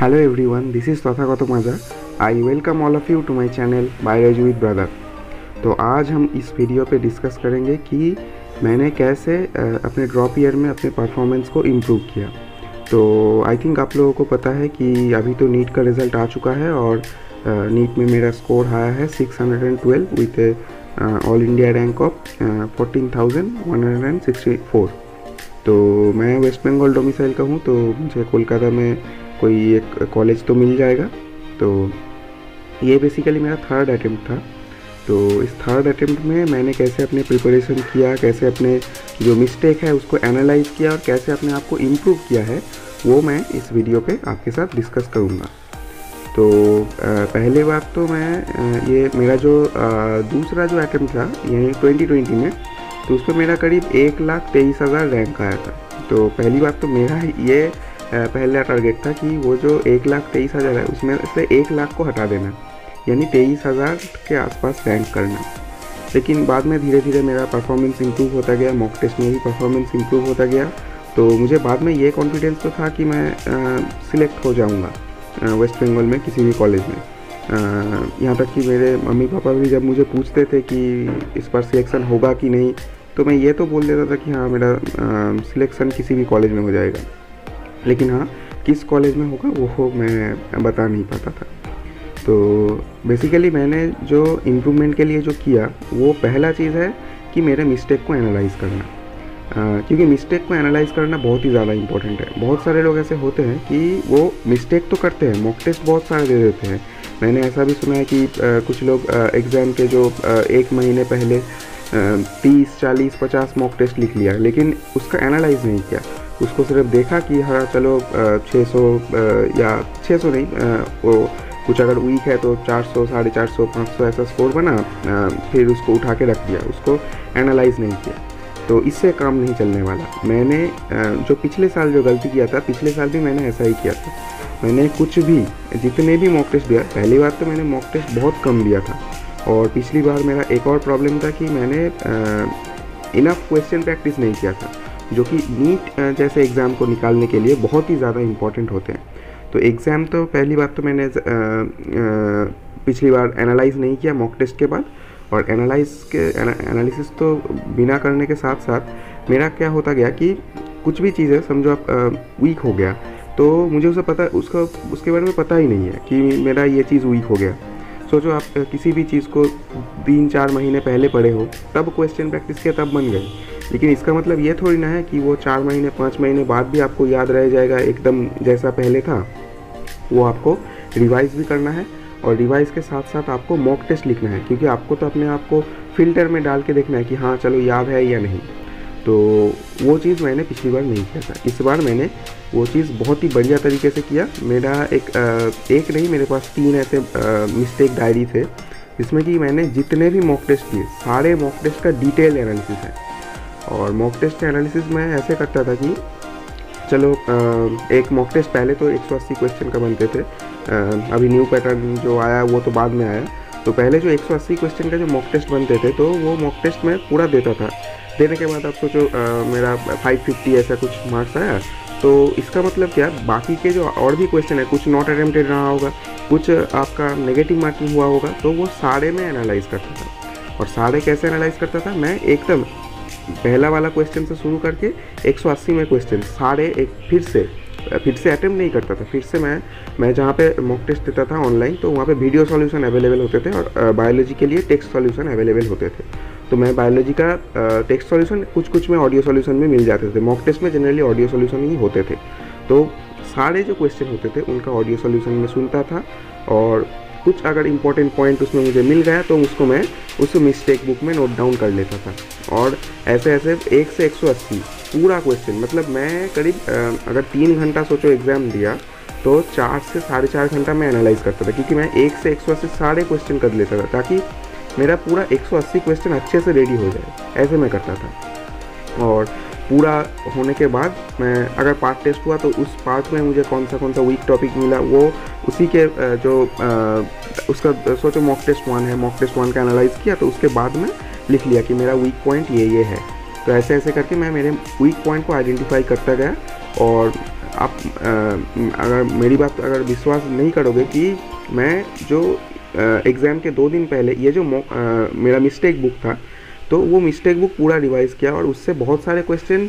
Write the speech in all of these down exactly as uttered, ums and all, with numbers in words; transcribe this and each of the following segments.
Hello everyone, this is Tathagato Maja. I welcome all of you to my channel Biology with Brother. तो आज हम इस video पे discuss करेंगे कि मैंने कैसे अपने ड्रॉप ईयर में अपने परफॉर्मेंस को इम्प्रूव किया। तो आई थिंक आप लोगों को पता है कि अभी तो नीट का रिज़ल्ट आ चुका है और नीट में मेरा स्कोर आया है six hundred twelve with all India rank of fourteen thousand one hundred sixty four. तो मैं वेस्ट बंगाल डोमिसाइल का हूँ, तो मुझे कोलकाता में कोई एक कॉलेज तो मिल जाएगा। तो ये बेसिकली मेरा थर्ड अटेम्प्ट था। तो इस थर्ड अटेम्प्ट में मैंने कैसे अपने प्रिपरेशन किया, कैसे अपने जो मिस्टेक है उसको एनालाइज किया और कैसे अपने आप को इम्प्रूव किया है, वो मैं इस वीडियो पे आपके साथ डिस्कस करूँगा। तो पहले बात तो मैं ये मेरा जो दूसरा जो अटेम्प्ट था यानी ट्वेंटी ट्वेंटी में, तो उस पर मेरा करीब एक लाख तेईस हज़ार रैंक आया था। तो पहली बात तो मेरा ये पहला टारगेट था कि वो जो एक लाख तेईस हज़ार है उसमें से एक लाख को हटा देना, यानी तेईस हज़ार के आसपास रैंक करना। लेकिन बाद में धीरे धीरे मेरा परफॉर्मेंस इंप्रूव होता गया, मॉक टेस्ट में भी परफॉर्मेंस इंप्रूव होता गया। तो मुझे बाद में ये कॉन्फिडेंस तो था कि मैं सिलेक्ट हो जाऊँगा वेस्ट बंगाल में किसी भी कॉलेज में। यहाँ तक कि मेरे मम्मी पापा भी जब मुझे पूछते थे कि इस बार सिलेक्शन होगा कि नहीं, तो मैं ये तो बोल देता था कि हाँ मेरा सिलेक्शन किसी भी कॉलेज में हो जाएगा। लेकिन हाँ, किस कॉलेज में होगा वो मैं बता नहीं पाता था। तो बेसिकली मैंने जो इम्प्रूवमेंट के लिए जो किया, वो पहला चीज़ है कि मेरे मिस्टेक को एनालाइज़ करना। Uh, क्योंकि मिस्टेक को एनालाइज करना बहुत ही ज़्यादा इंपॉर्टेंट है। बहुत सारे लोग ऐसे होते हैं कि वो मिस्टेक तो करते हैं, मॉक टेस्ट बहुत सारे दे देते हैं। मैंने ऐसा भी सुना है कि uh, कुछ लोग एग्ज़ाम uh, के जो uh, एक महीने पहले तीस चालीस पचास मॉक टेस्ट लिख लिया, लेकिन उसका एनालाइज नहीं किया। उसको सिर्फ देखा कि हाँ चलो छः सौ या छः सौ नहीं, uh, वो कुछ अगर वीक है तो चार सौ साढ़े चार सौ पाँच सौ ऐसा स्कोर बना, uh, फिर उसको उठा के रख दिया, उसको एनालाइज नहीं किया। तो इससे काम नहीं चलने वाला। मैंने जो पिछले साल जो गलती किया था, पिछले साल भी मैंने ऐसा ही किया था। मैंने कुछ भी जितने भी मॉक टेस्ट दिया, पहली बार तो मैंने मॉक टेस्ट बहुत कम दिया था। और पिछली बार मेरा एक और प्रॉब्लम था कि मैंने इनफ क्वेश्चन प्रैक्टिस नहीं किया था, जो कि नीट जैसे एग्ज़ाम को निकालने के लिए बहुत ही ज़्यादा इम्पॉर्टेंट होते हैं। तो एग्ज़ाम तो पहली बार तो मैंने आ, आ, पिछली बार एनालाइज नहीं किया मॉक टेस्ट के बाद। और एनालाइज के एनालिसिस तो बिना करने के साथ साथ मेरा क्या होता गया कि कुछ भी चीज़ है, समझो आप वीक हो गया, तो मुझे उसे पता उसका उसके बारे में पता ही नहीं है कि मेरा ये चीज़ वीक हो गया। सोचो आप किसी भी चीज़ को तीन चार महीने पहले पढ़े हो, तब क्वेश्चन प्रैक्टिस किया तब बन गए। लेकिन इसका मतलब ये थोड़ी ना है कि वो चार महीने पाँच महीने बाद भी आपको याद रह जाएगा एकदम जैसा पहले था। वो आपको रिवाइज़ भी करना है और रिवाइज के साथ साथ आपको मॉक टेस्ट लिखना है, क्योंकि आपको तो अपने आप को फ़िल्टर में डाल के देखना है कि हाँ चलो याद है या नहीं। तो वो चीज़ मैंने पिछली बार नहीं किया था। इस बार मैंने वो चीज़ बहुत ही बढ़िया तरीके से किया। मेरा एक एक नहीं, मेरे पास तीन ऐसे मिस्टेक डायरी थे जिसमें कि मैंने जितने भी मॉक टेस्ट किए, सारे मॉक टेस्ट का डिटेल एनालिसिस है। और मॉक टेस्ट एनालिसिस मैं ऐसे करता था कि चलो एक मॉक टेस्ट पहले तो एक सौ अस्सी क्वेश्चन का बनते थे। अभी न्यू पैटर्न जो आया वो तो बाद में आया। तो पहले जो एक सौ अस्सी क्वेश्चन का जो मॉक टेस्ट बनते थे, तो वो मॉक टेस्ट मैं पूरा देता था। देने के बाद आप सोचो मेरा पाँच सौ पचास ऐसा कुछ मार्क्स आया। तो इसका मतलब क्या, बाकी के जो और भी क्वेश्चन है, कुछ नॉट अटेम्प्टेड रहा होगा, कुछ आपका नेगेटिव मार्किंग हुआ होगा, तो वो सारे मैं एनालाइज करता था। और सारे कैसे एनालाइज करता था, मैं एकदम पहला वाला क्वेश्चन से शुरू करके एक सौ अस्सी में क्वेश्चन सारे एक फिर से फिर से अटेम्प्ट नहीं करता था। फिर से मैं मैं जहाँ पे मॉक टेस्ट देता था ऑनलाइन, तो वहाँ पे वीडियो सॉल्यूशन अवेलेबल होते थे और बायोलॉजी के लिए टेक्स्ट सॉल्यूशन अवेलेबल होते थे। तो मैं बायोलॉजी का टेक्स्ट सॉल्यूशन, कुछ कुछ में ऑडियो सॉल्यूशन में मिल जाते थे। मॉक टेस्ट में जनरली ऑडियो सॉल्यूशन ही होते थे। तो सारे जो क्वेश्चन होते थे उनका ऑडियो सॉल्यूशन में सुनता था, और कुछ अगर इंपॉर्टेंट पॉइंट उसमें मुझे मिल गया तो उसको मैं उस मिस्टेक बुक में नोट डाउन कर लेता था। और ऐसे ऐसे एक से एक सौ अस्सी पूरा क्वेश्चन, मतलब मैं करीब अगर तीन घंटा सोचो एग्ज़ाम दिया, तो चार से साढ़े चार घंटा मैं एनालाइज करता था, क्योंकि मैं एक से एक सौ अस्सी सारे क्वेश्चन कर लेता था, ताकि मेरा पूरा एक सौ अस्सी क्वेश्चन अच्छे से रेडी हो जाए। ऐसे मैं करता था। और पूरा होने के बाद मैं अगर पार्ट टेस्ट हुआ तो उस पार्ट में मुझे कौन सा कौन सा वीक टॉपिक मिला, वो उसी के जो उसका सोचो मॉक टेस्ट वन है, मॉक टेस्ट वन का एनालाइज किया, तो उसके बाद में लिख लिया कि मेरा वीक पॉइंट ये ये है। तो ऐसे ऐसे करके मैं मेरे वीक पॉइंट को आइडेंटिफाई करता गया। और आप अगर मेरी बात अगर विश्वास नहीं करोगे कि मैं जो एग्ज़ाम के दो दिन पहले ये जो मेरा मिस्टेक बुक था, तो वो मिस्टेक बुक पूरा रिवाइज़ किया और उससे बहुत सारे क्वेश्चन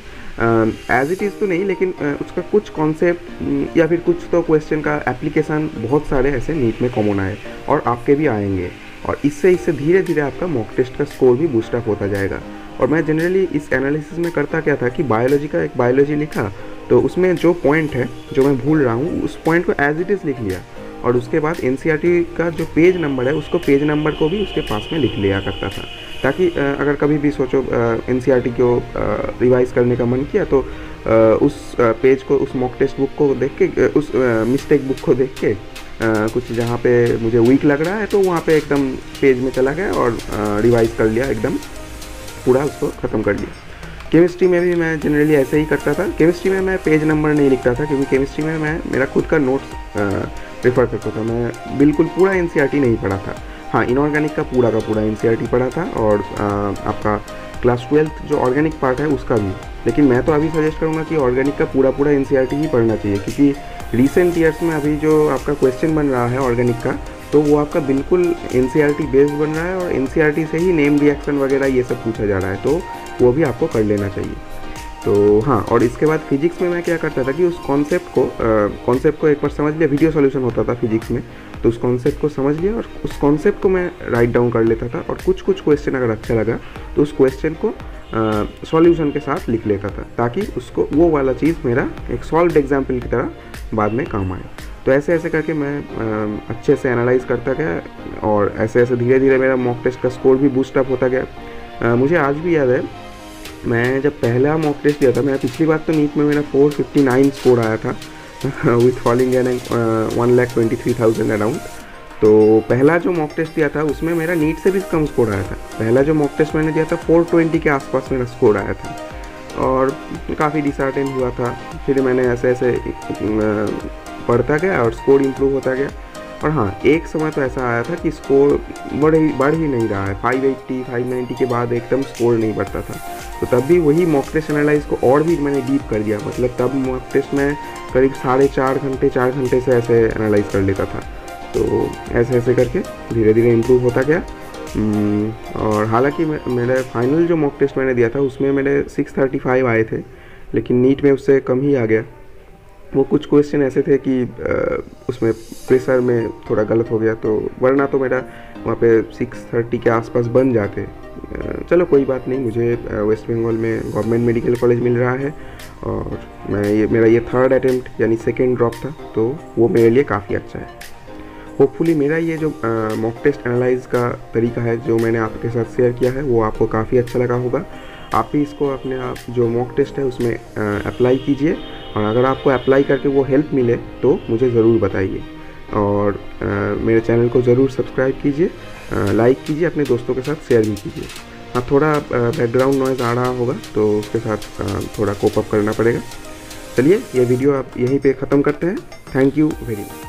एज इट इज़ तो नहीं, लेकिन uh, उसका कुछ कॉन्सेप्ट या फिर कुछ तो क्वेश्चन का एप्लीकेशन बहुत सारे ऐसे नीट में कॉमन आए और आपके भी आएंगे। और इससे इससे धीरे धीरे आपका मॉक टेस्ट का स्कोर भी बूस्ट अप होता जाएगा। और मैं जनरली इस एनालिसिस में करता क्या था कि बायोलॉजी का एक बायोलॉजी लिखा, तो उसमें जो पॉइंट है जो मैं भूल रहा हूँ उस पॉइंट को एज इट इज़ लिख लिया, और उसके बाद एनसीईआरटी का जो पेज नंबर है उसको पेज नंबर को भी उसके पास में लिख लिया करता था, ताकि अगर कभी भी सोचो एनसीईआरटी को रिवाइज करने का मन किया तो उस पेज को, उस मॉक टेस्ट बुक को देख के, उस मिस्टेक बुक को देख के कुछ जहाँ पे मुझे वीक लग रहा है तो वहाँ पे एकदम पेज में चला गया और रिवाइज कर लिया, एकदम पूरा उसको ख़त्म कर लिया। केमिस्ट्री में भी मैं जनरली ऐसे ही करता था। केमिस्ट्री में मैं पेज नंबर नहीं लिखता था, क्योंकि केमिस्ट्री में मैं मेरा खुद का नोट्स रेफ़र करता था, मैं बिल्कुल पूरा एनसीईआरटी नहीं पढ़ा था। हाँ, इनऑर्गेनिक का पूरा का पूरा एनसीईआरटी पढ़ा था और आ, आपका क्लास ट्वेल्थ जो ऑर्गेनिक पार्ट है उसका भी। लेकिन मैं तो अभी सजेस्ट करूँगा कि ऑर्गेनिक का पूरा पूरा एनसीईआरटी ही पढ़ना चाहिए, क्योंकि रिसेंट ईयर्स में अभी जो आपका क्वेश्चन बन रहा है ऑर्गेनिक का, तो वो आपका बिल्कुल एनसीईआरटी बेस्ड बन रहा है और एनसीईआरटी से ही नेम रिएक्शन वगैरह ये सब पूछा जा रहा है, तो वो भी आपको कर लेना चाहिए। तो हाँ, और इसके बाद फिजिक्स में मैं क्या करता था कि उस कॉन्सेप्ट को कॉन्सेप्ट को एक बार समझ लिया, वीडियो सॉल्यूशन होता था फिजिक्स में, तो उस कॉन्सेप्ट को समझ लिया और उस कॉन्सेप्ट को मैं राइट डाउन कर लेता था, और कुछ कुछ क्वेश्चन अगर अच्छा लगा तो उस क्वेश्चन को सॉल्यूशन के साथ लिख लेता था, ताकि उसको वो वाला चीज़ मेरा एक सॉल्व्ड एग्जाम्पल की तरह बाद में काम आए। तो ऐसे ऐसे करके मैं आ, अच्छे से एनालाइज करता गया और ऐसे ऐसे धीरे धीरे मेरा मॉक टेस्ट का स्कोर भी बूस्ट अप होता गया। आ, मुझे आज भी याद है, मैं जब पहला मॉक टेस्ट दिया था, मैं पिछली बार तो नीट में मेरा फोर फिफ्टी नाइन स्कोर आया था with falling in one lakh twenty three thousand around. तो पहला जो मॉक टेस्ट दिया था उसमें मेरा नीट से भी कम स्कोर आया था। पहला जो मॉक टेस्ट मैंने दिया था फोर ट्वेंटी के आसपास मेरा स्कोर आया था और काफ़ी डिसअर्टेन हुआ था। फिर मैंने ऐसे ऐसे पढ़ता गया और स्कोर इम्प्रूव होता गया। और हाँ, एक समय तो ऐसा आया था कि स्कोर बढ़ ही बढ़ ही नहीं रहा है, फाइव एट्टी फाइव नाइंटी के बाद एकदम स्कोर नहीं बढ़ता था। तो तब भी वही मॉक टेस्ट एनालाइज को और भी मैंने डीप कर दिया, मतलब तब मॉक टेस्ट में करीब साढ़े चार घंटे चार घंटे से ऐसे एनालाइज कर लेता था। तो ऐसे ऐसे करके धीरे धीरे इम्प्रूव होता गया। और हालांकि मेरे फाइनल जो मॉक टेस्ट मैंने दिया था उसमें मेरे सिक्स थर्टी फाइव आए थे, लेकिन नीट में उससे कम ही आ गया। वो कुछ क्वेश्चन ऐसे थे कि उसमें प्रेशर में थोड़ा गलत हो गया, तो वरना तो मेरा वहाँ पे सिक्स थर्टी के आसपास बन जाते। चलो कोई बात नहीं, मुझे वेस्ट बंगाल में गवर्नमेंट मेडिकल कॉलेज मिल रहा है और मैं ये मेरा ये थर्ड अटेम्प्ट यानी सेकेंड ड्रॉप था, तो वो मेरे लिए काफ़ी अच्छा है। होपफुली मेरा ये जो मॉक टेस्ट एनालाइज का तरीका है जो मैंने आपके साथ शेयर किया है वो आपको काफ़ी अच्छा लगा होगा। आप भी इसको अपने आप जो मॉक टेस्ट है उसमें अप्लाई कीजिए, और अगर आपको अप्लाई करके वो हेल्प मिले तो मुझे ज़रूर बताइए। और आ, मेरे चैनल को ज़रूर सब्सक्राइब कीजिए, लाइक कीजिए, अपने दोस्तों के साथ शेयर भी कीजिए। हाँ, थोड़ा बैकग्राउंड नॉइज़ आ रहा होगा तो उसके साथ आ, थोड़ा कोप अप करना पड़ेगा। चलिए, ये वीडियो आप यहीं पे ख़त्म करते हैं। Thank you very much.